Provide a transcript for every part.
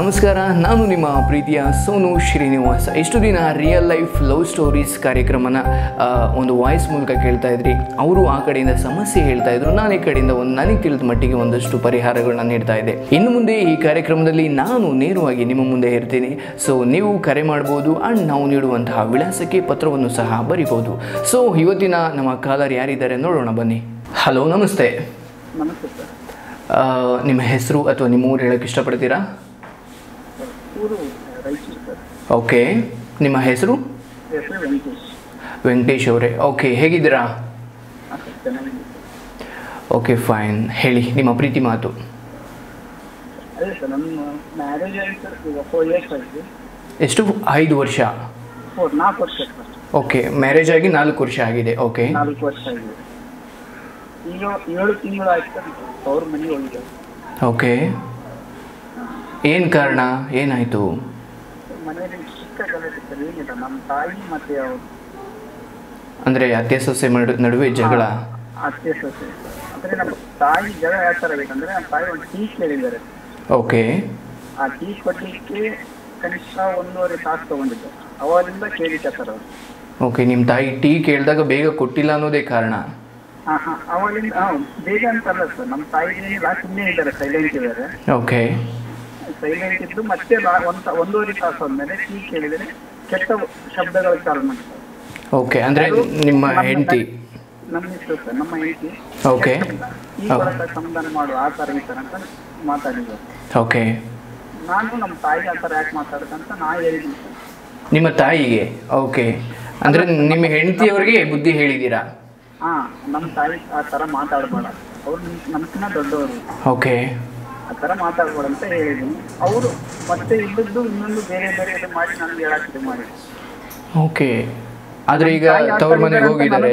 ನಮಸ್ಕಾರ, ನಾನು ನಿಮ್ಮ ಪ್ರೀತಿಯ ಸೋನು ಶ್ರೀನಿವಾಸ. ಇಷ್ಟು ದಿನ ರಿಯಲ್ ಲೈಫ್ ಲವ್ ಸ್ಟೋರೀಸ್ ಕಾರ್ಯಕ್ರಮನ ಒಂದು ವಾಯ್ಸ್ ಮೂಲಕ ಕೇಳ್ತಾ ಇದ್ರಿ. ಅವರು ಆ ಕಡೆಯಿಂದ ಸಮಸ್ಯೆ ಹೇಳ್ತಾ ಇದ್ರು, ನಾನು ಈ ಕಡೆಯಿಂದ ನನಗೆ ತಿಳಿದ ಮಟ್ಟಿಗೆ ಒಂದಷ್ಟು ಪರಿಹಾರಗಳನ್ನ ನೀಡ್ತಾ ಇದ್ದೆ. ಇನ್ನು ಮುಂದೆ ಈ ಕಾರ್ಯಕ್ರಮದಲ್ಲಿ ನಾನು ನೇರವಾಗಿ ನಿಮ್ಮ ಮುಂದೆ ಇರ್ತೀನಿ. ಸೊ ನೀವು ಕರೆ ಮಾಡ್ಬೋದು ಆ್ಯಂಡ್ ನಾವು ನೀಡುವಂತಹ ವಿಳಾಸಕ್ಕೆ ಪತ್ರವನ್ನು ಸಹ ಬರಿಬೋದು. ಸೊ ಇವತ್ತಿನ ನಮ್ಮ ಕಾಲರ್ ಯಾರಿದ್ದಾರೆ ನೋಡೋಣ ಬನ್ನಿ. ಹಲೋ, ನಮಸ್ತೆ. ನಮಸ್ತೆ ಸರ್. ನಿಮ್ಮ ಹೆಸರು ಅಥವಾ ನಿಮ್ಮ ಊರು ಹೇಳೋಕ್ಕೆ ಇಷ್ಟಪಡ್ತೀರಾ? ಊರು ರಾಯಚೂರು ಸರ್. ಓಕೆ, ನಿಮ್ಮ ಹೆಸರು? ಹೆಸರು ವೆಂಕಟೇಶ್. ವೆಂಕಟೇಶ್ ಅವರೇ, ಓಕೆ, ಹೇಗಿದ್ದೀರಾ? ಚೆನ್ನಾಗಿದೆ. Okay, fine. ಹೇಳಿ ನಿಮ್ಮ ಪ್ರೀತಿ ಮಾತು. ಅದೇ ಸರ್, ನಮ್ಮ ಮ್ಯಾರೇಜ್ ಆಗಿ ಸರ್ ಈಗ 4 years ಆಗಿದೆ. ಎಷ್ಟು? 5 ವರ್ಷ? 4 ವರ್ಷ ಸರ್. ಓಕೆ, ಮ್ಯಾರೇಜ್ ಆಗಿ 4 ವರ್ಷ ಆಗಿದೆ. ಓಕೆ, 4 ವರ್ಷ ಆಗಿದೆ. ಈಗ 7 ತಿಂಗಳು ಆಯ್ತು ಸರ್. ಅವ್ರ ಮನೆಗೆ ಹೋಗಿದ್ದಾರೆ. ಓಕೆ, ಏನು ಕಾರಣ, ಏನಾಯಿತು? ಮನೆಯಲ್ಲಿ ಚಿಕ್ಕ ಗಲಾಟೆ ಸರ್. ಏನಿಲ್ಲ, ನಮ್ಮ ತಾಯಿ ಮತ್ತೆ ಅವರು ಅಂದರೆ ಅತ್ತೆ ಸೊಸೆ ನಡುವೆ ಜಗಳ? ಅತ್ತೆ ಸೊಸೆ ಅಂದರೆ ನಮ್ಮ ತಾಯಿ ಜಗಳ ಯಾವ ಥರ ಬೇಕಂದ್ರೆ, ನಮ್ಮ ತಾಯಿ ಒಂದು ಟೀ ಕೇಳಿದ್ದಾರೆ. ಓಕೆ, ಆ ಟೀ ಕೊಡಲಿಕ್ಕೆ ಕನಿಷ್ಠ 1.5 ತಾಸು ತೊಗೊಂಡಿದ್ದಾರೆ. ಅವರಿಂದ ಕೇಳಿದ್ದೆ ಸರ್ ಅವರು. ಓಕೆ, ನಿಮ್ಮ ತಾಯಿ ಟೀ ಕೇಳಿದಾಗ ಬೇಗ ಕೊಟ್ಟಿಲ್ಲ ಅನ್ನೋದೇ ಕಾರಣ? ಅವಳಿಂದ ಬೇಗ ಅಂತ ಅಲ್ಲ ಸರ್, ನಮ್ಮ ತಾಯಿ ಸುಮ್ಮನೆ ಇದ್ದಾರೆ, ಸೈಲೆಂಟ್ ಇದ್ದಾರೆ. ಓಕೆ, ಸೈಲೆಂಟ್ ಇದ್ದು ಮತ್ತೆ 1.5 ತಾಸು ಆದ್ಮೇಲೆ ಟೀ ಕೇಳಿದರೆ ಕೆಟ್ಟ ಶಬ್ದಗಳು ಚಾಲು ಮಾಡ್ತಾರೆ. ಓಕೆ, ಅಂದರೆ ನಿಮ್ಮ ಹೆಂಡತಿ? ನಮ್ಮ ಇಷ್ಟು ಸರ್, ನಮ್ಮ ಹೆಂಡತಿ. ಓಕೆ, ಟೀ ಕೊಡಕ್ಕೆ ಸಮಾಧಾನ ಮಾಡು, ಆ ಥರ ಈ ಥರ ಅಂತ ಮಾತಾಡಿದ್ರು. ಓಕೆ, ನಾನು ನಮ್ಮ ತಾಯಿಗೆ ಆ ಥರ ಯಾಕೆ ಮಾತಾಡ್ತಂತ ನಾ ಹೇಳಿದ್ದೀನಿ ಸರ್. ನಿಮ್ಮ ತಾಯಿಗೆ? ಓಕೆ, ಅಂದರೆ ನಿಮ್ಮ ಹೆಂಡತಿಯವರಿಗೆ ಬುದ್ಧಿ ಹೇಳಿದ್ದೀರಾ? ನಮ್ಮ ತಾಯಿ ಆ ಥರ ಮಾತಾಡಬೇಡ, ಅವ್ರು ನಮ್ಕಿನ್ನ ದೊಡ್ಡವರು, ಓಕೆ, ಆ ಥರ ಮಾತಾಡ್ಬೇಡ ಅಂತ ಹೇಳಿದ್ದೀನಿ. ಅವರು ಮತ್ತೆ ಇಲ್ಲದ್ದು ಇನ್ನೊಂದು ಬೇರೆ ಬೇರೆ ಇದು ಮಾಡಿ ನನಗೆ ಹೇಳಕ್ಕೆ ಇದು ಮಾಡಿ. ಓಕೆ, ಆದರೆ ಈಗ ತವ್ರ ಮನೆಗೆ ಹೋಗಿದ್ದಾರೆ?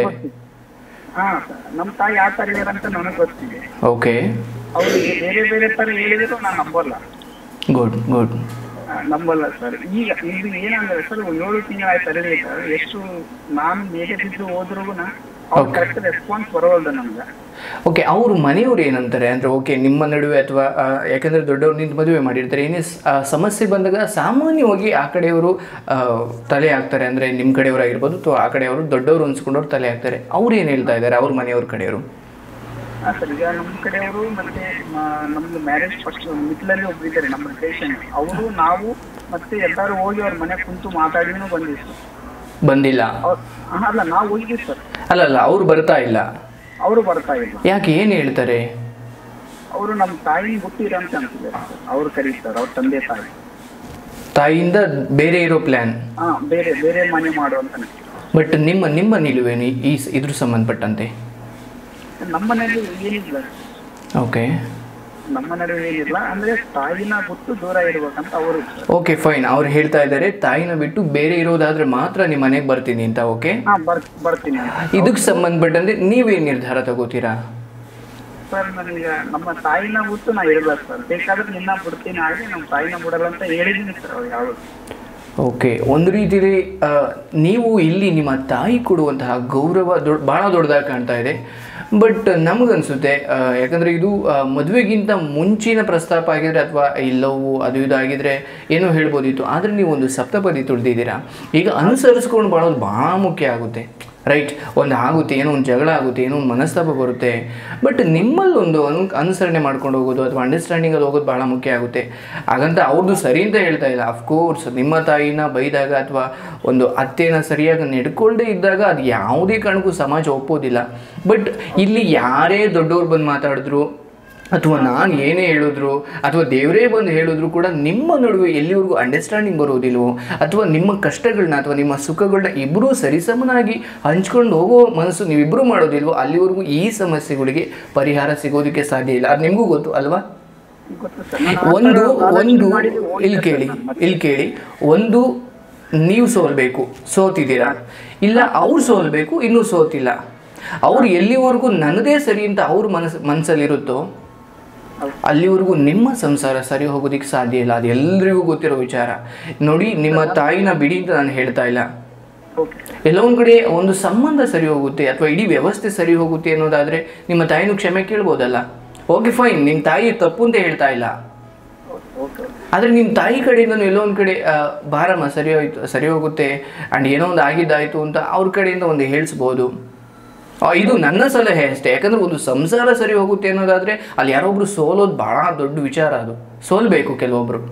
ನಮ್ಮ ತಾಯಿ ಯಾವ ಥರ ಇದಾರಂತ ನನಗೆ ಗೊತ್ತಿದೆ. ಓಕೆ, ಅವ್ರಿಗೆ ಬೇರೆ ಬೇರೆ ಥರ ಹೇಳಿದ್ರು ನಾನು ನಂಬಲ್ಲ. Good good. ನಂಬಲ್ಲ ಸರ್. ಈಗ ಇದು ಏನಂದ್ರೆ ಸರ್, 7 ತಿಂಗಳಾಯ್ತು ಅಲ್ಲದೆ ಸರ್, ಎಷ್ಟು ನಾನು ಮೇಗೆ ಬಿದ್ದು ಹೋದ್ರೂ ಅವ್ರು ಕರೆಕ್ಟ್ ರೆಸ್ಪಾನ್ಸ್ ಬರೋಲ್ದು ನಮ್ಗೆ. ಓಕೆ, ಅವರು ಮನೆಯವ್ರು ಏನಂತಾರೆ ಅಂದರೆ, ಓಕೆ ನಿಮ್ಮ ನಡುವೆ ಅಥವಾ ಯಾಕಂದರೆ ದೊಡ್ಡವ್ರು ನಿಂತು ಮದುವೆ ಮಾಡಿರ್ತಾರೆ, ಏನೇ ಸಮಸ್ಯೆ ಬಂದಾಗ ಸಾಮಾನ್ಯವಾಗಿ ಆ ಕಡೆಯವರು ತಲೆ ಹಾಕ್ತಾರೆ. ಅಂದರೆ ನಿಮ್ಮ ಕಡೆಯವರಾಗಿರ್ಬೋದು ಅಥವಾ ಆ ಕಡೆಯವರು ದೊಡ್ಡವರು ಅನ್ಸ್ಕೊಂಡವ್ರು ತಲೆ ಹಾಕ್ತಾರೆ. ಅವ್ರು ಏನು ಹೇಳ್ತಾ ಇದ್ದಾರೆ, ಅವ್ರ ಮನೆಯವ್ರ ಕಡೆಯವರು? ಸರ್, ಈಗ ನಮ್ಮ ಕಡೆಯವರು ಮತ್ತೆ ನಮ್ದು ಮ್ಯಾರೇಜ್ ಫಸ್ಟ್ ಮಿಡ್ಲಲ್ಲಿ ಒಬ್ರು ಇದ್ದಾರೆ ನಮ್ಮ ರಿಲೇಷನ್. ಅವರು ನಾವು ಮತ್ತೆ ಎಲ್ಲರೂ ಹೋಗಿ ಅವ್ರ ಮನೆ ಕುಂತು ಮಾತಾಡಿನೂ ಬಂದಿವಿ. ಬಂದಿಲ್ಲ? ಅಲ್ಲ, ನಾವು ಹೋಗಿದ್ದೀವಿ ಸರ್. ಅಲ್ಲಲ್ಲ, ಅವ್ರು ಬರ್ತಾ ಇಲ್ಲ? ಅವರು ಬರ್ತಾ ಇಲ್ಲ. ಯಾಕೆ, ಏನು ಹೇಳ್ತಾರೆ? ಅವರು ನಮ್ಮ ತಾಯಿ ಹುಟ್ಟಿರ ಅಂತ ಅಂತಿದ್ದಾರೆ ಸರ್. ಅವ್ರು ಕರೀತಾರೆ, ಅವ್ರ ತಂದೆ ತಾಯಿ. ತಾಯಿಯಿಂದ ಬೇರೆ ಇರೋ ಪ್ಲ್ಯಾನ್? ಬೇರೆ ಬೇರೆ ಮನೆ ಮಾಡುವಂತ. ಬಟ್ ನಿಮ್ಮ ನಿಲುವೇನು ಇದ್ರ ಸಂಬಂಧಪಟ್ಟಂತೆ? ನಮ್ಮ ಮನೆಯಲ್ಲಿ ಏನಿಲ್ಲ. ಓಕೆ, ನಮ್ಮ ನಡುವೆ ಏನಿಲ್ಲ ಅಂದ್ರೆ ತಾಯಿನ ಬಿಟ್ಟು ದೂರ ಇರ್ಬೇಕಂತ ಅವರು. Okay, fine. ಅವ್ರು ಹೇಳ್ತಾ ಇದ್ದಾರೆ ತಾಯಿನ ಬಿಟ್ಟು ಬೇರೆ ಇರೋದಾದ್ರೆ ಮಾತ್ರ ನಿಮ್ಮ ಮನೆಗೆ ಬರ್ತೀನಿ ಅಂತ. ಓಕೆ, ಬರ್ತೀನಿ. ಇದಕ್ಕೆ ಸಂಬಂಧಪಟ್ಟಂತೆ ನೀವೇನು ನಿರ್ಧಾರ ತಗೋತೀರಾ? ಸರ್, ನನಗೆ ನಮ್ಮ ತಾಯಿನ ಬಿಟ್ಟು ನಾ ಇರ್ಬೇಕು ಸರ್. ಬೇಕಾದ್ರೆ ನಿನ್ನ ಬಿಡ್ತೀನಿ, ಹಾಗೆ ನಮ್ಮ ತಾಯಿನ ಬಿಡಲ್ಲ ಅಂತ ಹೇಳಿದ್ದೀನಿ ಸರ್ ಅವ್ರು ಯಾವಾಗ. ಓಕೆ, ಒಂದು ರೀತಿಯಲ್ಲಿ ನೀವು ಇಲ್ಲಿ ನಿಮ್ಮ ತಾಯಿ ಕೊಡುವಂತಹ ಗೌರವ ಭಾಳ ದೊಡ್ಡದಾಗಿ ಕಾಣ್ತಾ ಇದೆ. ಬಟ್ ನಮಗನ್ಸುತ್ತೆ, ಯಾಕಂದರೆ ಇದು ಮದುವೆಗಿಂತ ಮುಂಚಿನ ಪ್ರಸ್ತಾಪ ಆಗಿದ್ರೆ ಅಥವಾ ಇಲ್ಲವೂ ಅದು ಇದು ಆಗಿದ್ರೆ ಏನೋ ಹೇಳ್ಬೋದಿತ್ತು. ಆದರೆ ನೀವು ಒಂದು ಸಪ್ತಪದಿ ತುಳಿದಿದ್ದೀರಾ. ಈಗ ಅನುಸರಿಸ್ಕೊಂಡು ಬಾಳೋದು ಭಾಳ ಮುಖ್ಯ ಆಗುತ್ತೆ, ರೈಟ್? ಒಂದು ಆಗುತ್ತೆ, ಏನೋ ಒಂದು ಜಗಳ ಆಗುತ್ತೆ, ಏನೋ ಒಂದು ಮನಸ್ತಾಪ ಬರುತ್ತೆ. ಬಟ್ ನಿಮ್ಮಲ್ಲೊಂದು ಅನುಸರಣೆ ಮಾಡ್ಕೊಂಡು ಹೋಗೋದು ಅಥವಾ ಅಂಡರ್ಸ್ಟ್ಯಾಂಡಿಂಗಲ್ಲಿ ಹೋಗೋದು ಭಾಳ ಮುಖ್ಯ ಆಗುತ್ತೆ. ಹಾಗಂತ ಅವ್ರದ್ದು ಸರಿ ಅಂತ ಹೇಳ್ತಾ ಇಲ್ಲ. ಅಫ್ಕೋರ್ಸ್ ನಿಮ್ಮ ತಾಯಿನ ಬೈದಾಗ ಅಥವಾ ಒಂದು ಅತ್ತೆನ ಸರಿಯಾಗಿ ನಡ್ಕೊಳ್ಳದೆ ಇದ್ದಾಗ ಅದು ಯಾವುದೇ ಕಾರಣಕ್ಕೂ ಸಮಾಜ ಒಪ್ಪೋದಿಲ್ಲ. ಬಟ್ ಇಲ್ಲಿ ಯಾರೇ ದೊಡ್ಡವ್ರು ಬಂದು ಮಾತಾಡಿದ್ರು ಅಥವಾ ನಾನು ಏನೇ ಹೇಳಿದ್ರು ಅಥವಾ ದೇವರೇ ಬಂದು ಹೇಳಿದ್ರು ಕೂಡ ನಿಮ್ಮ ನಡುವೆ ಎಲ್ಲಿವರೆಗೂ ಅಂಡರ್ಸ್ಟ್ಯಾಂಡಿಂಗ್ ಬರೋದಿಲ್ವೋ ಅಥವಾ ನಿಮ್ಮ ಕಷ್ಟಗಳನ್ನ ಅಥವಾ ನಿಮ್ಮ ಸುಖಗಳನ್ನ ಇಬ್ಬರೂ ಸರಿಸಮನಾಗಿ ಹಂಚ್ಕೊಂಡು ಹೋಗೋ ಮನಸ್ಸು ನೀವಿಬ್ಬರೂ ಮಾಡೋದಿಲ್ವೋ, ಅಲ್ಲಿವರೆಗೂ ಈ ಸಮಸ್ಯೆಗಳಿಗೆ ಪರಿಹಾರ ಸಿಗೋದಕ್ಕೆ ಸಾಧ್ಯ ಇಲ್ಲ. ಅದು ನಿಮಗೂ ಗೊತ್ತು ಅಲ್ವಾ? ಇಲ್ಲಿ ಕೇಳಿ, ಒಂದು ನೀವು ಸೋಲ್ಬೇಕು, ಸೋತಿದ್ದೀರಾ. ಇಲ್ಲ ಅವ್ರು ಸೋಲ್ಬೇಕು, ಇನ್ನೂ ಸೋತಿಲ್ಲ. ಅವ್ರು ಎಲ್ಲಿವರೆಗೂ ನನ್ನದೇ ಸರಿ ಅಂತ ಅವ್ರ ಮನಸ್ಸಲ್ಲಿರುತ್ತೋ ಅಲ್ಲಿವರೆಗೂ ನಿಮ್ಮ ಸಂಸಾರ ಸರಿ ಹೋಗೋದಕ್ಕೆ ಸಾಧ್ಯ ಇಲ್ಲ. ಅದು ಎಲ್ರಿಗೂ ಗೊತ್ತಿರೋ ವಿಚಾರ. ನೋಡಿ, ನಿಮ್ಮ ತಾಯಿನ ಬಿಡಿ ಅಂತ ನಾನು ಹೇಳ್ತಾ ಇಲ್ಲ. ಎಲ್ಲ ಒಂದು ಕಡೆ ಒಂದು ಸಂಬಂಧ ಸರಿ ಹೋಗುತ್ತೆ ಅಥವಾ ಇಡೀ ವ್ಯವಸ್ಥೆ ಸರಿ ಹೋಗುತ್ತೆ ಅನ್ನೋದಾದರೆ ನಿಮ್ಮ ತಾಯಿನೂ ಕ್ಷಮೆ ಕೇಳ್ಬೋದಲ್ಲ. ಓಕೆ, ಫೈನ್, ನಿಮ್ಮ ತಾಯಿ ತಪ್ಪು ಅಂತ ಹೇಳ್ತಾ ಇಲ್ಲ. ಆದರೆ ನಿಮ್ಮ ತಾಯಿ ಕಡೆಯಿಂದ ಎಲ್ಲೋ ಒಂದು ಕಡೆ ಬಾರಮ್ಮ ಸರಿ ಹೋಯ್ತು, ಸರಿ ಹೋಗುತ್ತೆ, ಆ್ಯಂಡ್ ಏನೋ ಒಂದು ಆಗಿದ್ದಾಯಿತು ಅಂತ ಅವ್ರ ಕಡೆಯಿಂದ ಒಂದು ಹೇಳಿಸ್ಬೋದು. ಇದು ನನ್ನ ಸಲಹೆ ಅಷ್ಟೇ. ಯಾಕಂದರೆ ಒಂದು ಸಂಸಾರ ಸರಿ ಹೋಗುತ್ತೆ ಅನ್ನೋದಾದರೆ ಅಲ್ಲಿ ಯಾರೊಬ್ಬರು ಸೋಲೋದು ಭಾಳ ದೊಡ್ಡ ವಿಚಾರ. ಅದು ಸೋಲ್ಬೇಕು ಕೆಲವೊಬ್ಬರು.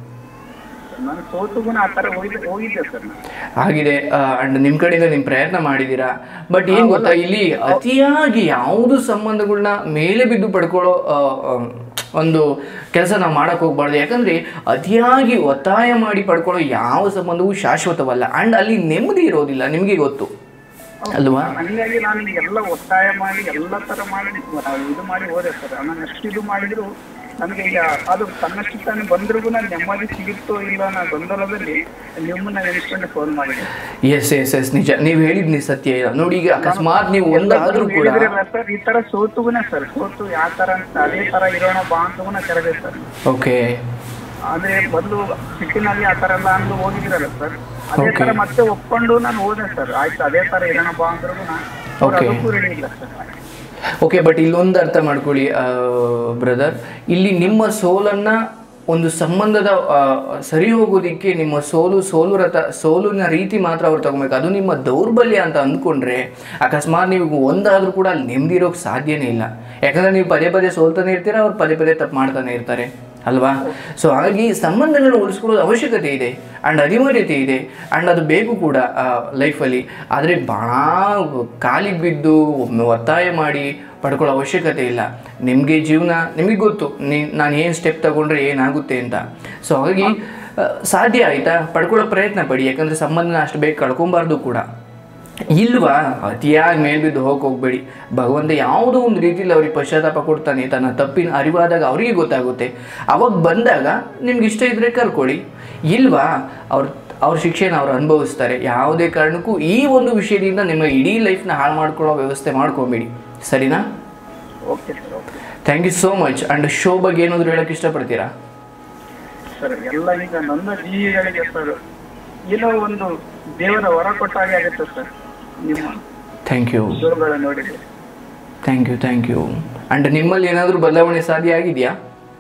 ಆಗಿದೆ ಅಂಡ್ ನಿಮ್ಮ ಕಡೆಯಿಂದ ನಿಮ್ಮ ಪ್ರಯತ್ನ ಮಾಡಿದ್ದೀರಾ. ಬಟ್ ಏನು ಗೊತ್ತಾ, ಇಲ್ಲಿ ಅತಿಯಾಗಿ ಯಾವುದು ಸಂಬಂಧಗಳನ್ನ ಮೇಲೆ ಬಿದ್ದು ಪಡ್ಕೊಳ್ಳೋ ಒಂದು ಕೆಲಸ ನಾವು ಮಾಡೋಕ್ಕೆ ಹೋಗ್ಬಾರ್ದು. ಯಾಕಂದರೆ ಅತಿಯಾಗಿ ಒತ್ತಾಯ ಮಾಡಿ ಪಡ್ಕೊಳ್ಳೋ ಯಾವ ಸಂಬಂಧವೂ ಶಾಶ್ವತವಲ್ಲ. ಆ್ಯಂಡ್ ಅಲ್ಲಿ ನೆಮ್ಮದಿ ಇರೋದಿಲ್ಲ, ನಿಮಗೆ ಗೊತ್ತು ಅಲ್ವಾ? ಹಂಗಾಗಿ ನಾನು ಎಲ್ಲ ಒತ್ತಾಯ ಮಾಡಿ ಎಲ್ಲ ತರ ಮಾಡಿ ಇದು ಮಾಡಿ ಹೋದೆ ಸರ್. ನಾನು ಎಷ್ಟು ಇದು ಮಾಡಿದ್ರು ನನಗೆ ಈಗ ಅದು ತನ್ನಷ್ಟು ತಾನು ಬಂದ್ರಿಗೂ ನಾನು ನೆಮ್ಮದಿ ಸಿಗುತ್ತೋ ಇಲ್ಲ ನಾ ಗೊಂದಲದಲ್ಲಿ ನಿಮ್ಮನ್ನ ನೆನೆಸ್ಕೊಂಡು ಫೋನ್ ಮಾಡಿದೆ. ಎಸ್ ನಿಜ, ನೀವು ಹೇಳಿದ್ನಿ ಸತ್ಯ. ನೋಡಿ ಈಗ ಅಕಸ್ಮಾತ್ ನೀವು ಒಂದಾದ್ರೂ ಕೂಡ ಸರ್ ಈ ತರ ಸೋತುಗುನ ಸರ್ ಸೋತು ಯಾವ ತರ ಅಂತ ಅದೇ ತರ ಇರೋಣ ಬಾ ಅಂತಗುನ ಕರೆದೆ ಸರ್. ಓಕೆ, ಆದ್ರೆ ಮೊದಲು ಸಿಟ್ಟಿನಲ್ಲಿ ಆ ತರ ಎಲ್ಲ ಅಂದು ಹೋಗಿದ್ರಲ್ಲ ಸರ್, ಅದೇ ತರ ಮತ್ತೆ ಒಪ್ಕೊಂಡು ನಾನು ಹೋದೆ ಸರ್. ಆಯ್ತು ಅದೇ ತರ ಇರೋಣ ಬಾ ಅಂದ್ರೂ ಅದಕ್ಕೂ ರೆಡಿ ಇಲ್ಲ ಸರ್. ಓಕೆ, ಬಟ್ ಇಲ್ಲೊಂದು ಅರ್ಥ ಮಾಡ್ಕೊಳ್ಳಿ ಬ್ರದರ್, ಇಲ್ಲಿ ನಿಮ್ಮ ಸೋಲನ್ನು ಒಂದು ಸಂಬಂಧದ ಸರಿ ಹೋಗೋದಕ್ಕೆ ನಿಮ್ಮ ಸೋಲಿನ ರೀತಿ ಮಾತ್ರ ಅವ್ರು ತಗೋಬೇಕು. ಅದು ನಿಮ್ಮ ದೌರ್ಬಲ್ಯ ಅಂತ ಅಂದ್ಕೊಂಡ್ರೆ ಅಕಸ್ಮಾತ್ ನೀವು ಒಂದಾದರೂ ಕೂಡ ಅಲ್ಲಿ ನೆಮ್ಮದಿ ಇರೋಕ್ಕೆ ಸಾಧ್ಯನೇ ಇಲ್ಲ. ಯಾಕಂದರೆ ನೀವು ಪದೇ ಪದೇ ಸೋಲ್ತಾನೆ ಇರ್ತೀರ, ಅವ್ರು ಪದೇ ಪದೇ ತಪ್ಪು ಮಾಡ್ತಾನೆ ಇರ್ತಾರೆ ಅಲ್ವಾ? ಸೊ ಹಾಗಾಗಿ ಸಂಬಂಧಗಳನ್ನ ಉಳಿಸ್ಕೊಳ್ಳೋದು ಅವಶ್ಯಕತೆ ಇದೆ ಆ್ಯಂಡ್ ಅನಿವಾರ್ಯತೆ ಇದೆ ಆ್ಯಂಡ್ ಅದು ಬೇಕು ಕೂಡ ಲೈಫಲ್ಲಿ. ಆದರೆ ಭಾಳ ಕಾಲಿಗೆ ಬಿದ್ದು ಒತ್ತಾಯ ಮಾಡಿ ಪಡ್ಕೊಳ್ಳೋ ಅವಶ್ಯಕತೆ ಇಲ್ಲ. ನಿಮಗೆ ಜೀವನ ನಿಮಗೆ ಗೊತ್ತು, ನಾನು ಏನು ಸ್ಟೆಪ್ ತಗೊಂಡ್ರೆ ಏನಾಗುತ್ತೆ ಅಂತ. ಸೊ ಹಾಗಾಗಿ ಸಾಧ್ಯ ಆಯಿತಾ ಪಡ್ಕೊಳ್ಳೋ ಪ್ರಯತ್ನ ಪಡಿ. ಯಾಕಂದರೆ ಸಂಬಂಧನ ಅಷ್ಟು ಬೇಗ ಕಳ್ಕೊಬಾರ್ದು ಕೂಡ. ಇಲ್ವಾ ಅತಿಯಾಗಿ ಮೇಲ್ಬಿದ್ದು ಹೋಗಬೇಡಿ. ಭಗವಂತ ಯಾವುದೋ ಒಂದು ರೀತಿಯಲ್ಲಿ ಅವ್ರಿಗೆ ಪಶ್ಚಾತ್ತಾಪ ಕೊಡ್ತಾನೆ. ತನ್ನ ತಪ್ಪಿನ ಅರಿವಾದಾಗ ಅವರಿಗೆ ಗೊತ್ತಾಗುತ್ತೆ. ಅವಾಗ ಬಂದಾಗ ನಿಮ್ಗೆ ಇಷ್ಟ ಇದ್ದರೆ ಕರ್ಕೊಳ್ಳಿ, ಇಲ್ವಾ ಅವ್ರ ಶಿಕ್ಷೆನ ಅವ್ರು ಅನುಭವಿಸ್ತಾರೆ. ಯಾವುದೇ ಕಾರಣಕ್ಕೂ ಈ ಒಂದು ವಿಷಯದಿಂದ ನಿಮ್ಮ ಇಡೀ ಲೈಫ್ನ ಹಾಳು ಮಾಡ್ಕೊಳ್ಳೋ ವ್ಯವಸ್ಥೆ ಮಾಡ್ಕೊಬೇಡಿ, ಸರಿನಾ? Okay sir, okay. Thank you so much. And show ಬಗ್ಗೆ ಏನಾದರೂ ಹೇಳೋಕ್ಕೆ ಇಷ್ಟಪಡ್ತೀರಾ? ಸರ್ ಎಲ್ಲ ಈಗ ನನ್ನ ಜೀವಿಗಳಿಗೆ ಸರ್ ಏನೋ ಒಂದು ದೇವರ ವರ ಕೊಟ್ಟಾಗೆ ಆಗುತ್ತೆ ಸರ್ ನಿಮ್ಮ. ಥ್ಯಾಂಕ್ ಯು, ನೋಡಿದೆ. Thank you. ಆ್ಯಂಡ್ ನಿಮ್ಮಲ್ಲಿ ಏನಾದರೂ ಬದಲಾವಣೆ ಸಾಧ್ಯ ಆಗಿದೆಯಾ?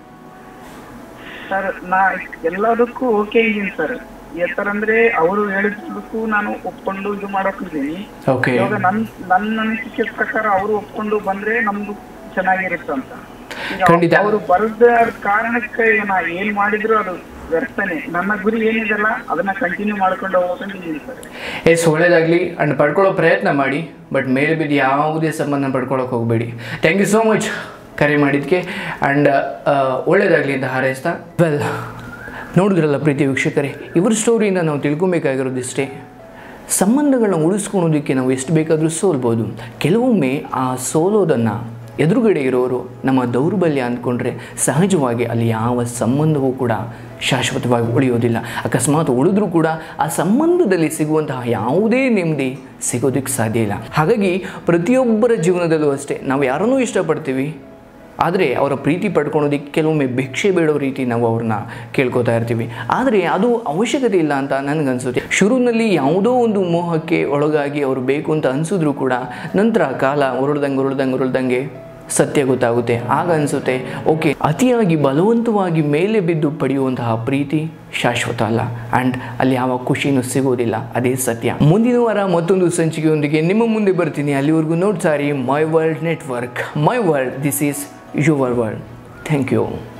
ಸರ್ ನಾ ಎಲ್ಲದಕ್ಕೂ ಓಕೆ ಇದ್ದೀನಿ ಸರ್. ಯಾತರ ಅಂದ್ರೆ ಅವರು ಹೇಳಿದ್ದಕ್ಕೂ ನಾನು ಒಪ್ಕೊಂಡು ಇದು ಮಾಡೋಕಿದ್ದೀನಿ. ಇವಾಗ ನನ್ನ ಅನಿಸಿಕೆ ಪ್ರಕಾರ ಅವರು ಒಪ್ಕೊಂಡು ಬಂದ್ರೆ ನಮ್ದು ಚೆನ್ನಾಗಿರುತ್ತೆ ಅಂತ. ಅವರು ಬರದ ಕಾರಣಕ್ಕೆ ನಾ ಏನ್ ಮಾಡಿದ್ರು ಅದು ವ್ಯರ್ಥನೆ. ನನ್ನ ಗುರಿ ಏನಿದೆಲ್ಲ ಅದನ್ನ ಕಂಟಿನ್ಯೂ ಮಾಡ್ಕೊಂಡು ಹೋಗ್ಕೊಂಡಿದ್ದೀನಿ ಸರ್. ಒಳ್ಳೇದಾಗ್ಲಿ ಅಂಡ್ ಪಡ್ಕೊಳ್ಳೋ ಪ್ರಯತ್ನ ಮಾಡಿ. ಬಟ್ ಮೇಲೆ ಬಿದ್ದು ಯಾವುದೇ ಸಂಬಂಧ ಪಡ್ಕೊಳ್ಳೋಕೆ ಹೋಗಬೇಡಿ. ಥ್ಯಾಂಕ್ ಯು ಸೋ ಮಚ್ ಕರೆ ಮಾಡಿದ್ದಕ್ಕೆ ಆ್ಯಂಡ್ ಒಳ್ಳೇದಾಗಲಿ ಅಂತ ಹಾರೈಸ್ತಾ. ವೆಲ್, ನೋಡಿದ್ರಲ್ಲ ಪ್ರೀತಿ ವೀಕ್ಷಕರೇ, ಇವ್ರ ಸ್ಟೋರಿಯಿಂದ ನಾವು ತಿಳ್ಕೊಬೇಕಾಗಿರೋದಿಷ್ಟೇ. ಸಂಬಂಧಗಳನ್ನ ಉಳಿಸ್ಕೊಳೋದಕ್ಕೆ ನಾವು ಎಷ್ಟು ಬೇಕಾದರೂ ಸೋಲ್ಬೋದು. ಕೆಲವೊಮ್ಮೆ ಆ ಸೋಲೋದನ್ನು ಎದುರುಗಡೆ ಇರೋರು ನಮ್ಮ ದೌರ್ಬಲ್ಯ ಅಂದ್ಕೊಂಡ್ರೆ ಸಹಜವಾಗಿ ಅಲ್ಲಿ ಯಾವ ಸಂಬಂಧವೂ ಕೂಡ ಶಾಶ್ವತವಾಗಿ ಉಳಿಯೋದಿಲ್ಲ. ಅಕಸ್ಮಾತ್ ಉಳಿದ್ರೂ ಕೂಡ ಆ ಸಂಬಂಧದಲ್ಲಿ ಸಿಗುವಂತಹ ಯಾವುದೇ ನೆಮ್ಮದಿ ಸಿಗೋದಕ್ಕೆ ಸಾಧ್ಯ ಇಲ್ಲ. ಹಾಗಾಗಿ ಪ್ರತಿಯೊಬ್ಬರ ಜೀವನದಲ್ಲೂ ಅಷ್ಟೇ, ನಾವು ಯಾರನ್ನೂ ಇಷ್ಟಪಡ್ತೀವಿ, ಆದರೆ ಅವರ ಪ್ರೀತಿ ಪಡ್ಕೊಳೋದಕ್ಕೆ ಕೆಲವೊಮ್ಮೆ ಭಿಕ್ಷೆ ಬೇಡೋ ರೀತಿ ನಾವು ಅವ್ರನ್ನ ಕೇಳ್ಕೊತಾ ಇರ್ತೀವಿ. ಆದರೆ ಅದು ಅವಶ್ಯಕತೆ ಇಲ್ಲ ಅಂತ ನನಗನ್ಸುತ್ತೆ. ಶುರುವಿನಲ್ಲಿ ಯಾವುದೋ ಒಂದು ಮೋಹಕ್ಕೆ ಒಳಗಾಗಿ ಅವರು ಬೇಕು ಅಂತ ಅನಿಸಿದ್ರು ಕೂಡ ನಂತರ ಕಾಲ ಉರುಳ್ದಂಗೆ ಸತ್ಯ ಗೊತ್ತಾಗುತ್ತೆ. ಆಗ ಅನಿಸುತ್ತೆ ಓಕೆ, ಅತಿಯಾಗಿ ಬಲವಂತವಾಗಿ ಮೇಲೆ ಬಿದ್ದು ಪಡೆಯುವಂತಹ ಪ್ರೀತಿ ಶಾಶ್ವತ ಅಲ್ಲ ಆ್ಯಂಡ್ ಅಲ್ಲಿ ಯಾವ ಖುಷಿನೂ ಸಿಗೋದಿಲ್ಲ. ಅದೇ ಸತ್ಯ. ಮುಂದಿನ ವಾರ ಮತ್ತೊಂದು ಸಂಚಿಕೆಯೊಂದಿಗೆ ನಿಮ್ಮ ಮುಂದೆ ಬರ್ತೀನಿ. ಅಲ್ಲಿವರೆಗೂ ನೋಡ್ತಾರಿ my world network. My world, this is your world. Thank you.